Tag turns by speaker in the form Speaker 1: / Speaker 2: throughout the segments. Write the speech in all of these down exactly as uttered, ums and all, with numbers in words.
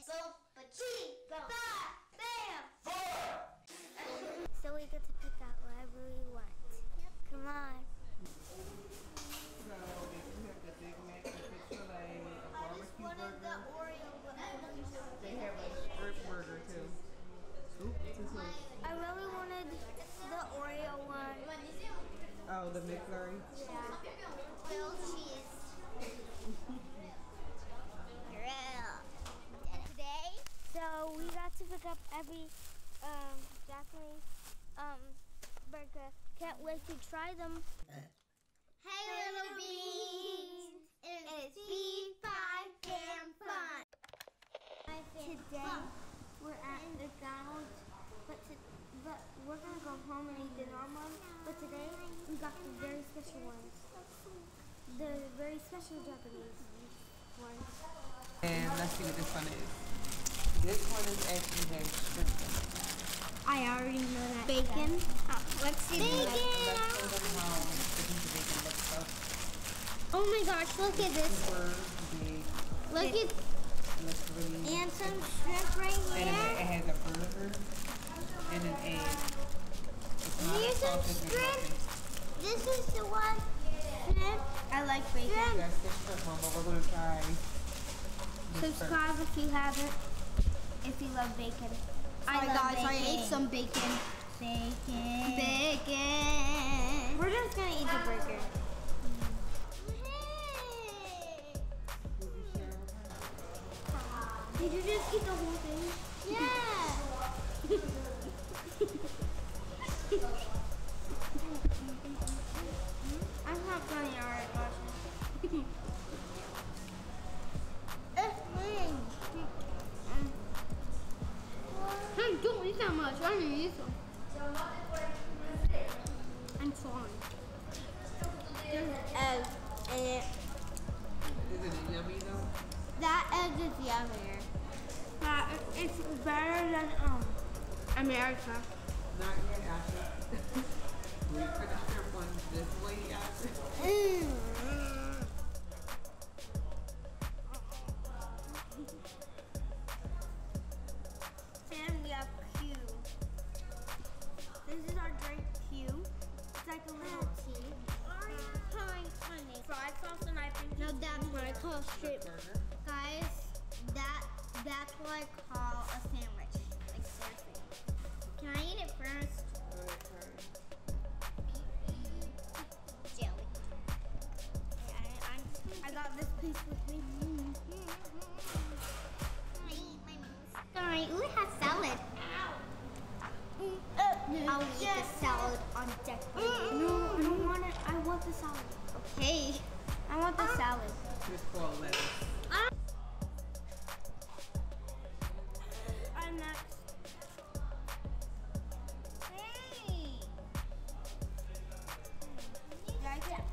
Speaker 1: this. Boom, ba-chee, boom. Ba, bam.
Speaker 2: Four. So we get to pick out whatever we want. Yep. Come on.
Speaker 3: So they do have the Big Mac, the Chick-fil-A, a barbecue burger.
Speaker 1: The Oreo
Speaker 3: They have a strip burger too. Oop, too soon.
Speaker 2: I really wanted the Oreo one.
Speaker 3: Oh, the McFlurry?
Speaker 1: Yeah. Grilled cheese. Grill. Today,
Speaker 2: So we got to pick up every um, Japanese um, burger. Can't wait to try them.
Speaker 1: hey little beans, it's B five Damn Fun.
Speaker 2: Today we're at McDonald's, but to, but we're gonna go home and eat the normal one. But today we got the very special ones, the very special Japanese ones.
Speaker 3: And let's see what this one is. This one is actually has shrimp in it.
Speaker 2: I already know that. Bacon. Oh, let's see.
Speaker 3: Let's,
Speaker 2: Bacon.
Speaker 3: let's show them how the piece of bacon looks up.
Speaker 2: Oh my gosh! Look at this.
Speaker 3: Super big.
Speaker 2: Look at
Speaker 3: It looks really.
Speaker 2: and some shrimp right
Speaker 3: And
Speaker 2: here.
Speaker 3: it, it has a burger and an egg. It's not
Speaker 2: Here's some
Speaker 3: sausage or
Speaker 2: shrimp.
Speaker 3: nothing.
Speaker 2: This is the one. Shrimp. I like bacon.
Speaker 3: You guys get shrimp one, but we're gonna try. this
Speaker 2: Subscribe if you haven't. If you love bacon. I
Speaker 1: Sorry
Speaker 2: love
Speaker 1: guys,
Speaker 2: bacon.
Speaker 1: I ate some bacon.
Speaker 2: bacon.
Speaker 1: Bacon.
Speaker 2: We're just gonna eat the burger.
Speaker 3: Did you share with her?
Speaker 2: Did you just eat the whole thing?
Speaker 1: Yeah.
Speaker 2: I'm not funny, alright, watch
Speaker 1: It's me.
Speaker 2: Hey, don't eat that much. I need to eat some. I'm sorry.
Speaker 1: There's egg in it.
Speaker 3: Isn't it yummy though?
Speaker 1: That egg is yummier.
Speaker 2: That it's better than um America.
Speaker 3: Not yet, Asha. Wait for the shrimp one this way, Asha.
Speaker 1: Mm.
Speaker 2: And we have Q. This is our drink Q. It's like a little tea. Honey, honey. Fried sauce and I think
Speaker 1: No, that's what I call straight.
Speaker 3: Burger.
Speaker 1: Guys, that that's what I call a sandwich. Like seriously. Can I eat it first?
Speaker 3: Go ahead, try it.
Speaker 1: Jelly.
Speaker 2: I, I, I got this piece with me.
Speaker 1: Sorry, ooh, it has salad.
Speaker 2: Mm,
Speaker 1: I'll eat the salad on deck.
Speaker 2: No, I don't want it. I want the salad.
Speaker 1: Okay.
Speaker 2: I want the salad.
Speaker 3: Just call lettuce.
Speaker 2: I'm next.
Speaker 1: Hey.
Speaker 2: Like it.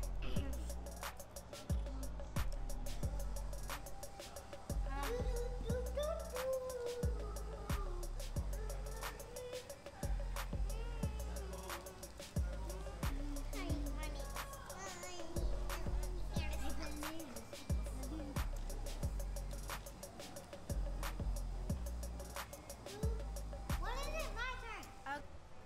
Speaker 1: What is it? My turn.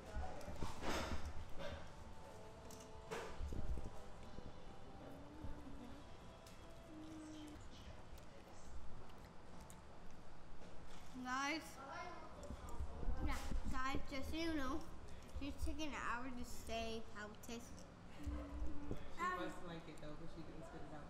Speaker 1: Guys, yeah, guys, just so you know, she's taking an hour to say how it tastes.
Speaker 3: She must like it though, because she didn't spit it out.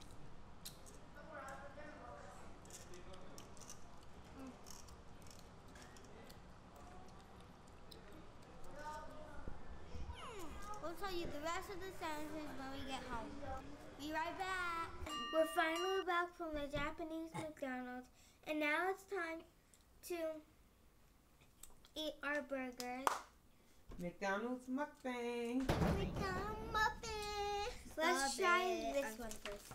Speaker 2: We'll tell you the rest of the sentences when we get home. Be right back. We're finally back from the Japanese McDonald's, and now it's time to eat our burgers.
Speaker 3: McDonald's mukbang.
Speaker 1: Become muffins.
Speaker 2: Let's
Speaker 1: Stop
Speaker 2: try
Speaker 1: it.
Speaker 2: this one first.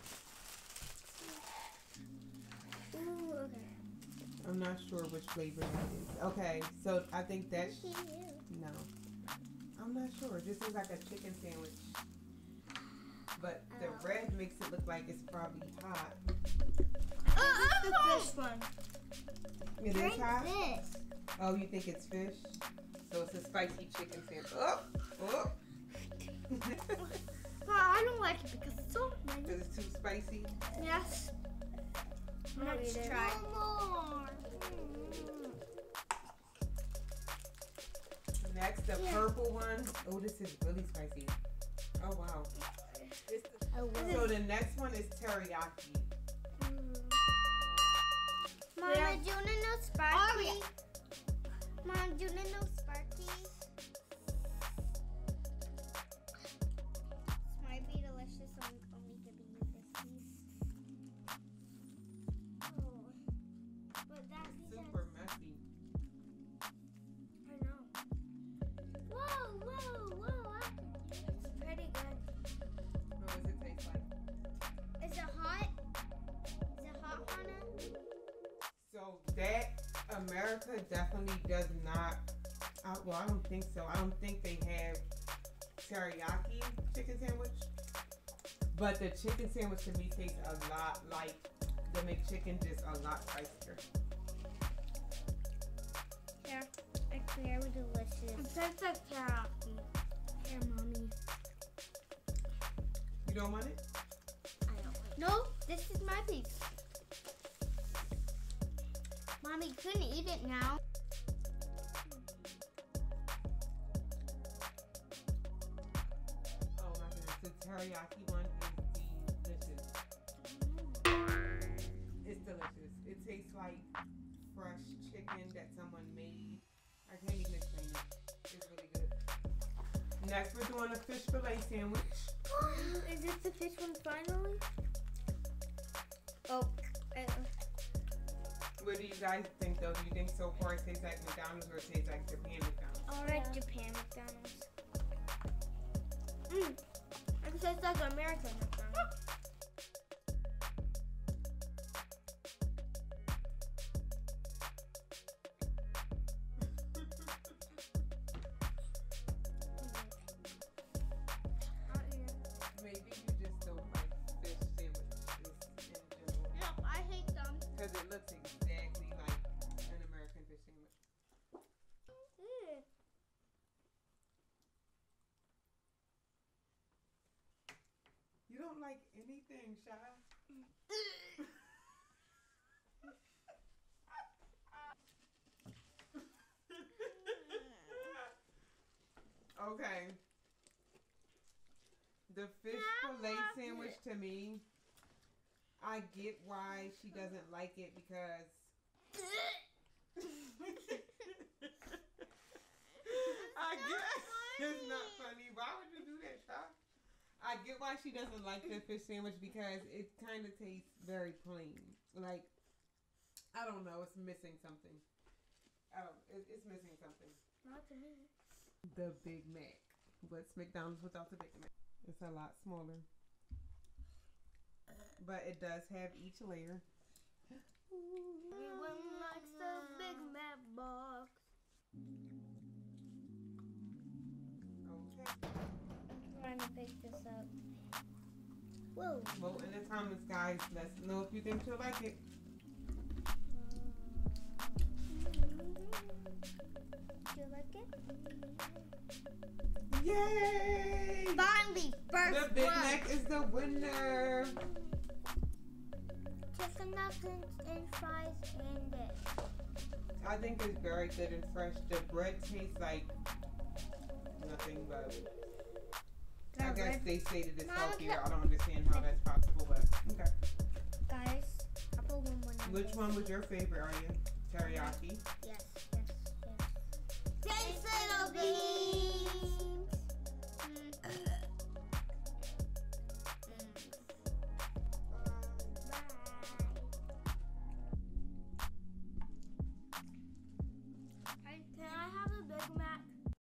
Speaker 2: Ooh, okay.
Speaker 3: I'm not sure which flavor that is. Okay, so I think that's no. I'm not sure. This is like a chicken sandwich. But the red makes it look like it's probably hot.
Speaker 2: Uh, the fish one.
Speaker 3: It
Speaker 2: Drink
Speaker 3: is hot?
Speaker 2: this.
Speaker 3: Oh, you think it's fish? So it's a spicy chicken sandwich. Oh! Oh!
Speaker 2: Well, I don't like it because it's so many.
Speaker 3: Because it's too spicy?
Speaker 2: Yes. Let's try. More.
Speaker 3: Next, the
Speaker 2: Yeah.
Speaker 3: purple one. Oh, this is really spicy. Oh, wow. This
Speaker 2: Oh,
Speaker 3: the, so the next one is teriyaki.
Speaker 2: Mama,
Speaker 1: Yeah.
Speaker 2: do you want to know Sparky? Mom, do you want to know Sparky? This might be delicious. I'm only giving you this piece. Oh, but that
Speaker 3: It's
Speaker 2: piece
Speaker 3: super messy.
Speaker 2: has, I know. Whoa, whoa, whoa! I can- It's pretty good.
Speaker 3: What does it taste like?
Speaker 2: Is it hot? Is it hot, Hannah?
Speaker 3: So that America definitely does not. I, well, I don't think so. I don't think they have teriyaki chicken sandwich. But the chicken sandwich to me tastes a lot like the McChicken, just a lot spicier.
Speaker 2: Yeah, it's very delicious. It tastes like teriyaki. Here, mommy.
Speaker 3: You don't want it?
Speaker 2: I don't like. No, this is my piece. Mommy couldn't eat it now.
Speaker 3: Oh my goodness, the teriyaki one is delicious. It's delicious. It tastes like fresh chicken that someone made. I can't even explain it. It's really good. Next, we're doing a fish fillet sandwich.
Speaker 2: Is this the fish one finally? Oh, uh,
Speaker 3: What do you guys think though? Do you think so far it tastes like McDonald's or it tastes like Japan McDonald's?
Speaker 2: I like Japan McDonald's. Mmm, it tastes like American McDonald's.
Speaker 3: Maybe you just don't like fish sandwiches in general.
Speaker 2: No, I hate them.
Speaker 3: Because it looks exactly like an American fish sandwich.
Speaker 2: Mm.
Speaker 3: You don't like anything, Shy? Okay. The fish fillet sandwich to me, I get why she doesn't like it because I get it's not funny. Why would you do that, Shy? I get why she doesn't like the fish sandwich because it kind of tastes very plain. Like, I don't know, it's missing something. I don't, it, it's missing something. The Big Mac. What's McDonald's without the Big Mac? It's a lot smaller. But it does have each layer.
Speaker 2: Everyone likes the Big Mac box.
Speaker 3: Okay.
Speaker 2: I'm trying to pick this up. Whoa.
Speaker 3: Vote in the comments, guys. Let's know if you think she'll like it.
Speaker 2: Do you like it?
Speaker 3: Yay!
Speaker 2: Finally, first
Speaker 3: The Big
Speaker 2: one.
Speaker 3: Mac is the winner.
Speaker 2: Chicken nuggets and fries and this.
Speaker 3: I think it's very good and fresh. The bread tastes like nothing but. I
Speaker 2: The
Speaker 3: guess
Speaker 2: bread-
Speaker 3: they say that it's
Speaker 2: Mama,
Speaker 3: healthier. I don't understand how that's possible, but okay.
Speaker 2: Guys, I put one more.
Speaker 3: Which one was your favorite, Arya? Teriyaki.
Speaker 2: Yes, yes, yes. Taste little beans.